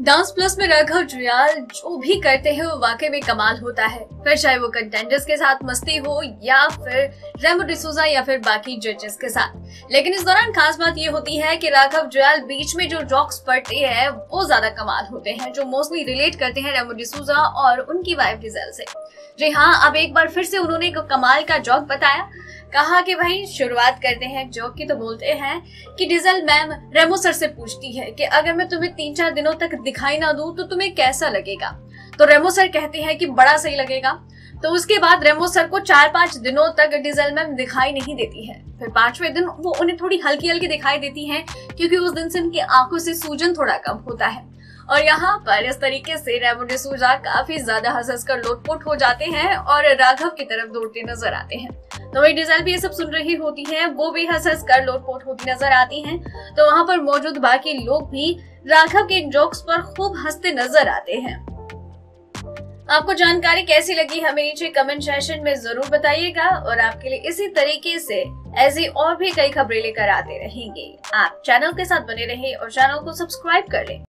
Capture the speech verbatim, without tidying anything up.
Dance plus में राघव जुयाल जो भी करते हैं वो वाकई में कमाल होता है, फिर चाहे वो कंटेंडर्स के साथ मस्ती हो या फिर रेमो डिसूजा या फिर बाकी जजेस के साथ। लेकिन इस दौरान खास बात ये होती है कि राघव जुयाल बीच में जो जॉक्स पढ़ते हैं वो ज्यादा कमाल होते हैं, जो मोस्टली रिलेट करते हैं रेमो डिसूजा और उनकी वाइफ डिजेल से। जी हाँ, अब एक बार फिर से उन्होंने एक कमाल का जॉक बताया। कहा कि भाई शुरुआत करते हैं जॉक की, तो बोलते हैं कि डिजेल मैम रेमो सर से पूछती है कि अगर मैं तुम्हें तीन चार दिनों तक दिखाई ना दूं तो तुम्हें कैसा लगेगा। तो रेमो सर कहते हैं कि बड़ा सही लगेगा। तो उसके बाद रेमो सर को चार पांच दिनों तक डिजेल मैम दिखाई नहीं देती है। फिर पांचवें दिन वो उन्हें थोड़ी हल्की हल्की दिखाई देती है, क्योंकि उस दिन से उनकी आंखों से सूजन थोड़ा कम होता है। और यहाँ पर इस तरीके से रेमो डिसूजा काफी ज्यादा हंस हंस कर लोटपोट हो जाते हैं और राघव की तरफ दौड़ते नजर आते हैं। तो वही डिजेल भी ये सब सुन रही होती है, वो भी हंस हंस कर लोटपोट होती नजर आती हैं। तो वहाँ पर मौजूद बाकी लोग भी राघव के जोक्स पर खूब हंसते नजर आते हैं। आपको जानकारी कैसी लगी हमें नीचे कमेंट सेक्शन में जरूर बताइएगा, और आपके लिए इसी तरीके से ऐसी और भी कई खबरें लेकर आते रहेंगे। आप चैनल के साथ बने रहें और चैनल को सब्सक्राइब कर लें।